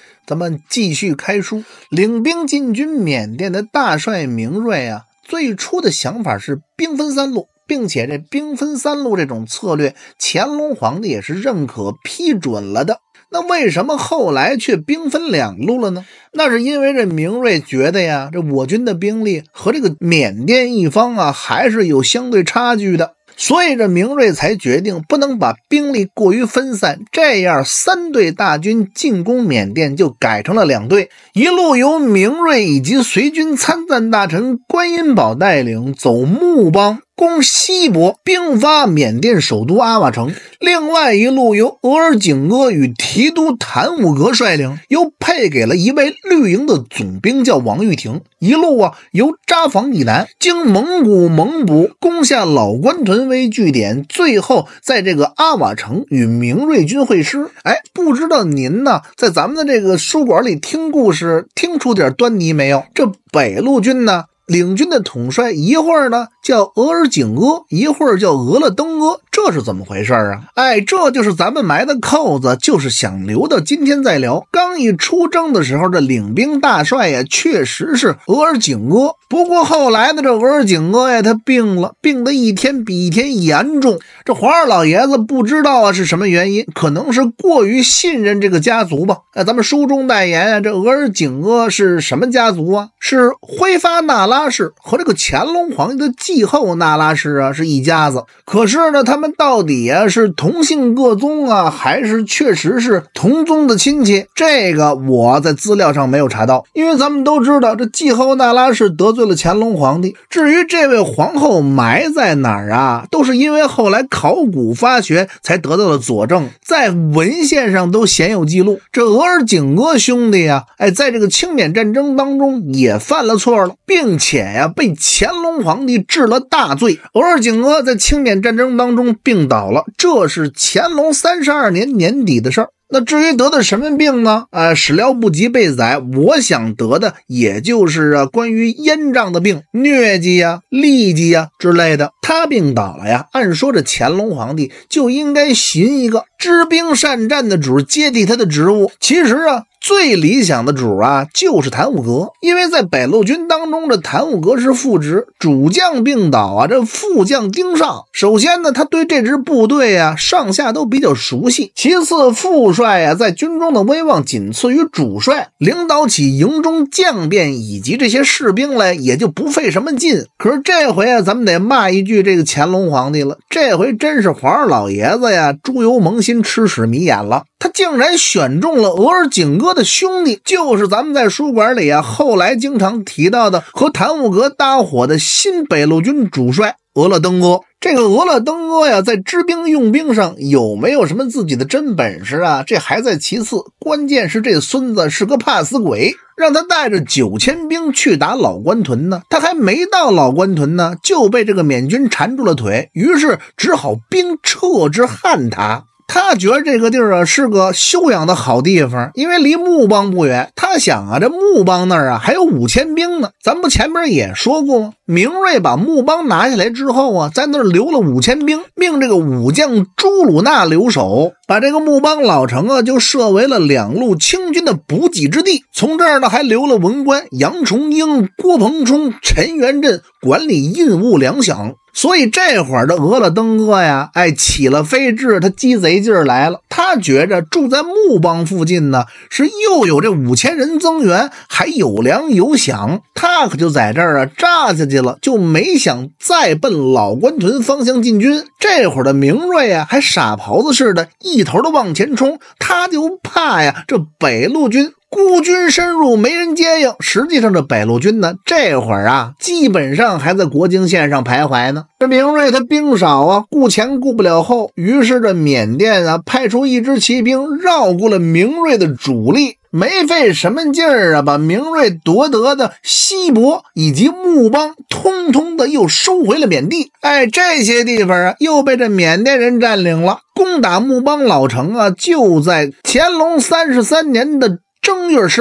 咱们继续开书。领兵进军缅甸的大帅明瑞啊，最初的想法是兵分三路，并且这兵分三路这种策略，乾隆皇帝也是认可批准了的。那为什么后来却兵分两路了呢？那是因为这明瑞觉得呀，这我军的兵力和这个缅甸一方啊还是有相对差距的，所以这明瑞才决定不能把兵力过于分散，这样3队大军进攻缅甸就改成了2队，一路由明瑞以及随军参赞大臣观音宝带领走木邦攻西伯，兵发缅甸首都阿瓦城；另外一路由额尔景阿与提督谭武格率领，又配给了一位绿营的总兵叫王玉婷，一路由扎防以南经蒙古蒙古攻下老关屯为据点，最后在这个阿瓦城与明瑞军会师。不知道您呢在咱们的这个书馆里听故事听出点端倪没有？这北路军呢领军的统帅一会儿呢叫额尔景阿，一会儿叫额勒登阿，这是怎么回事啊？这就是咱们埋的扣子，就是想留到今天再聊。刚一出征的时候，这领兵大帅呀确实是额尔景阿，不过后来的这额尔景阿呀他病了，病得一天比一天严重。这皇上老爷子不知道是什么原因，可能是过于信任这个家族吧。咱们书中代言啊，这额尔景阿是什么家族啊？是辉发那拉氏和这个乾隆皇帝的继后那拉氏啊是一家子。可是呢他们到底是同姓各宗啊，还是确实是同宗的亲戚？这个我在资料上没有查到，因为咱们都知道这继后那拉氏得罪了乾隆皇帝，至于这位皇后埋在哪儿啊，都是因为后来考古发掘才得到了佐证，在文献上都鲜有记录。这额尔景阿兄弟啊，在这个清缅战争当中也犯了错了，并且呀被乾隆皇帝治了大罪。额尔景阿在清缅战争当中病倒了，这是乾隆32年年底的事儿。那至于得的什么病呢？史料不及备载，我想得的也就是关于咽胀的病，疟疾呀、痢疾呀之类的。他病倒了呀，按说这乾隆皇帝就应该寻一个知兵善战的主接替他的职务。其实最理想的主就是谭武格，因为在北路军当中这谭武格是副职，主将病倒这副将盯上。首先呢他对这支部队上下都比较熟悉，其次副帅在军中的威望仅次于主帅，领导起营中将变以及这些士兵来也就不费什么劲。可是这回咱们得骂一句这个乾隆皇帝了，这回真是皇上老爷子猪油蒙心吃屎迷眼了，他竟然选中了额尔景阿的兄弟，就是咱们在书馆里后来经常提到的和谭武格搭伙的新北路军主帅额勒登阿。这个额勒登阿在知兵用兵上有没有什么自己的真本事这还在其次，关键是这孙子是个怕死鬼，让他带着9000兵去打老关屯呢，他还没到老关屯呢，就被这个缅军缠住了腿，于是只好兵撤至汉塔。他觉得这个地儿是个休养的好地方，因为离木邦不远。他想这木邦那儿还有5000兵呢。咱不前面也说过吗？明瑞把木邦拿下来之后在那儿留了5000兵，命这个武将朱鲁纳留守，把这个木邦老城就设为了2路清军的补给之地。从这儿呢还留了文官杨崇英、郭鹏冲、陈元振管理印务粮饷。所以这会儿的额勒登阿起了飞智，他鸡贼劲儿来了。他觉着住在木邦附近呢，是又有这5000人增援，还有粮有饷，他可就在这儿扎下去了，就没想再奔老关屯方向进军。这会儿的明瑞还傻狍子似的，一头的往前冲，他就怕这北路军孤军深入没人接应。实际上这北路军呢这会儿基本上还在国境线上徘徊呢。这明瑞他兵少顾前顾不了后，于是这缅甸派出一支骑兵绕过了明瑞的主力，没费什么劲儿把明瑞夺得的西伯以及木邦通通的又收回了缅地。这些地方又被这缅甸人占领了。攻打木邦老城就在乾隆33年的正月18，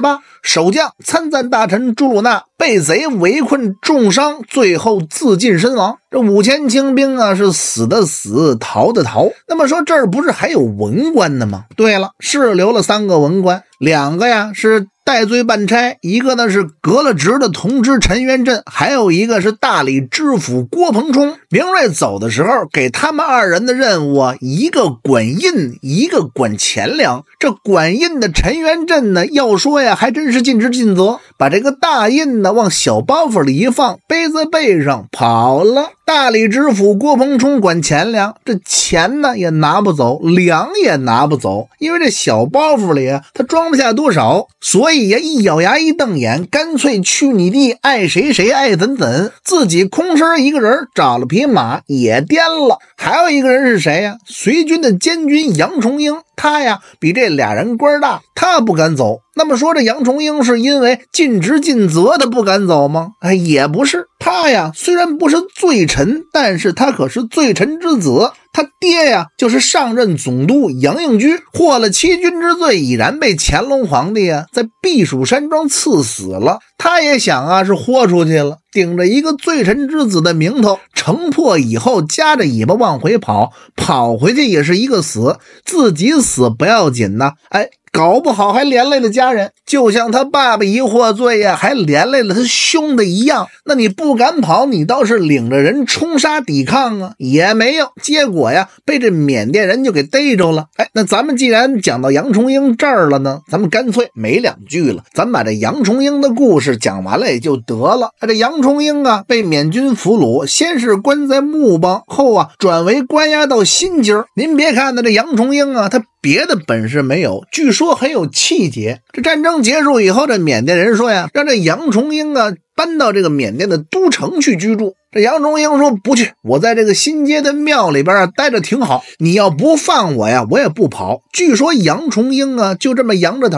守将参赞大臣朱鲁纳被贼围困重伤，最后自尽身亡。这5000清兵啊，是死的死，逃的逃。那么说这儿不是还有文官呢吗？对了，是留了3个文官，2个呀是戴罪办差，一个呢是革了职的同知陈元振，还有一个是大理知府郭鹏冲。明瑞走的时候给他们2人的任务啊，一个管印，一个管钱粮。这管印的陈元振呢，要说呀还真是尽职尽责，把这个大印呢往小包袱里一放，背在背上跑了。大理知府郭鹏冲管钱粮，这钱呢也拿不走，粮也拿不走，因为这小包袱里啊他装不下多少，所以呀一咬牙一瞪眼，干脆去你弟，爱谁谁爱怎怎，自己空身一个人找了匹马也颠了。还有一个人是谁呀？随军的监军杨重英，他呀比这俩人官大，他不敢走。那么说这杨重英是因为尽职尽责的不敢走吗？也不是，他呀虽然不是罪臣，但是他可是罪臣之子。他爹呀就是上任总督杨应居，获了欺君之罪，已然被乾隆皇帝啊在避暑山庄赐死了。他也想啊是豁出去了，顶着一个罪臣之子的名头，城破以后夹着尾巴往回跑，跑回去也是一个死，自己死不要紧呐，搞不好还连累了家人，就像他爸爸一获罪呀，还连累了他兄弟一样。那你不敢跑，你倒是领着人冲杀抵抗啊，也没有。结果呀，被这缅甸人就给逮着了。那咱们既然讲到杨重英这儿了呢，咱们干脆没2句了，咱们把这杨重英的故事讲完了也就得了。这杨重英啊，被缅军俘虏，先是关在木邦，后啊转为关押到新津。您别看呢，这杨重英啊，他别的本事没有，据说很有气节。这战争结束以后，这缅甸人说呀，让这杨重英啊搬到这个缅甸的都城去居住。这杨重英说不去，我在这个新街的庙里边待着挺好，你要不放我呀，我也不跑。据说杨重英啊就这么扬着头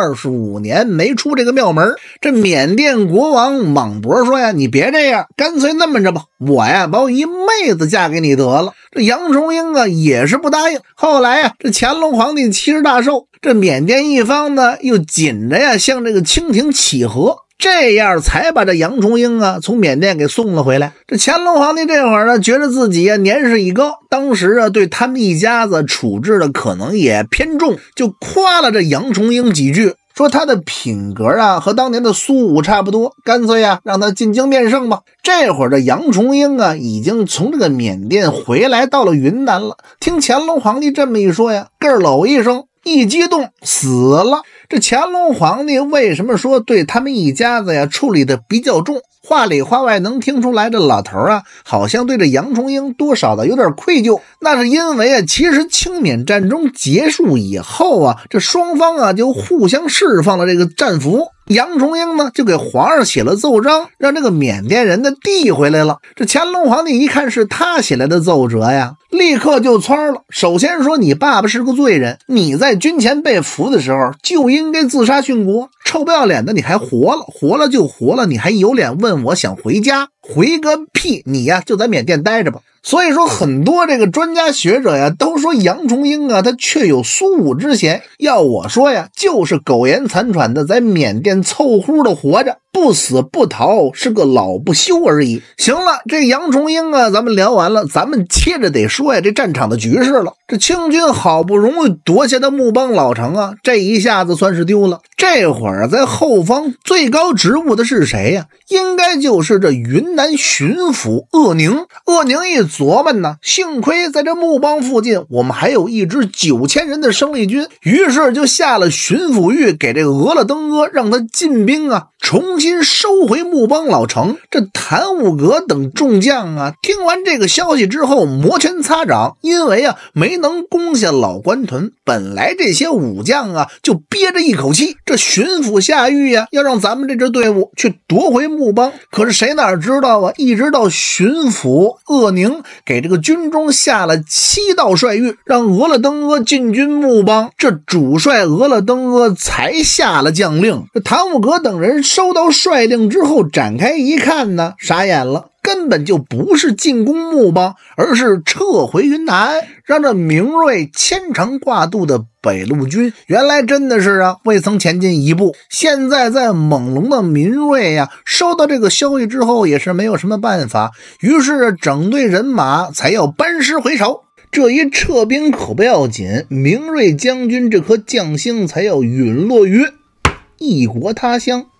25年没出这个庙门。这缅甸国王莽伯说呀，你别这样，干脆那么着吧，我呀把我一妹子嫁给你得了。这杨重英啊也是不答应。后来呀，这乾隆皇帝70大寿，这缅甸一方呢又紧着呀向这个清廷乞和，这样才把这杨重英啊从缅甸给送了回来。这乾隆皇帝这会儿呢，觉得自己啊年事已高，当时啊对他们一家子处置的可能也偏重，就夸了这杨重英几句，说他的品格啊和当年的苏武差不多，干脆啊让他进京面圣吧。这会儿的杨重英啊已经从这个缅甸回来到了云南了，听乾隆皇帝这么一说呀，咯喽一声，一激动死了。这乾隆皇帝为什么说对他们一家子呀处理的比较重？话里话外能听出来，这老头啊好像对这杨重英多少的有点愧疚。那是因为啊，其实清缅战争结束以后啊，这双方啊就互相释放了这个战俘。杨重英呢就给皇上写了奏章，让这个缅甸人呢递回来了。这乾隆皇帝一看是他写来的奏折呀，立刻就蹿了。首先说，你爸爸是个罪人，你在军前被俘的时候就应该自杀殉国，臭不要脸的你还活了，活了就活了，你还有脸问我想回家？回个屁，你呀就在缅甸待着吧。所以说很多这个专家学者呀都说杨重英啊他确有苏武之嫌，要我说呀就是苟延残喘的在缅甸凑合的活着，不死不逃，是个老不休而已。行了，这杨重英啊咱们聊完了，咱们接着得说呀这战场的局势了。这清军好不容易夺下的木邦老城啊，这一下子算是丢了。这会儿在后方最高职务的是谁呀？应该就是这云南巡抚鄂宁。鄂宁一琢磨呢，幸亏在这木邦附近我们还有一支9000人的生力军，于是就下了巡抚谕给这个额勒登阿，让他进兵啊重新收回木邦老城。这谭武格等众将啊听完这个消息之后摩拳擦掌，因为啊没能攻下老关屯，本来这些武将啊就憋着一口气，这巡抚下谕啊要让咱们这支队伍去夺回木邦。可是谁哪知道啊，一直到巡抚鄂宁给这个军中下了7道帅谕，让额勒登阿进军木邦，这主帅额勒登阿才下了将令。这谭武格等人收到帅令之后展开一看呢，傻眼了。 根本就不是进攻木邦，而是撤回云南，让这明瑞牵肠挂肚的北路军原来真的是未曾前进一步。现在在猛龙的明瑞收到这个消息之后也是没有什么办法，于是整队人马才要班师回朝。这一撤兵可不要紧，明瑞将军这颗将星才要陨落于异国他乡。